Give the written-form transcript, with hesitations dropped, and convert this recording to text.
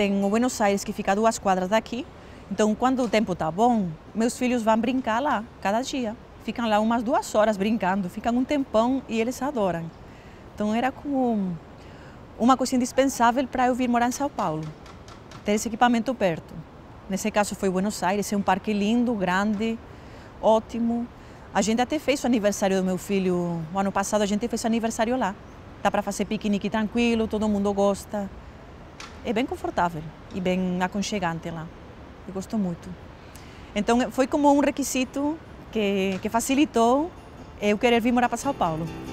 tem o Buenos Aires, que fica a 2 quadras daqui. Então, quando o tempo está bom, meus filhos vão brincar lá, cada dia. Ficam lá umas 2 horas brincando, ficam um tempão e eles adoram. Então, era como uma coisa indispensável para eu vir morar em São Paulo, ter esse equipamento perto. Nesse caso foi Buenos Aires, é um parque lindo, grande, ótimo. A gente até fez o aniversário do meu filho, o ano passado a gente fez o aniversário lá. Dá para fazer piquenique tranquilo, todo mundo gosta. É bem confortável e bem aconchegante lá. Eu gosto muito. Então foi como um requisito que facilitou eu querer vir morar para São Paulo.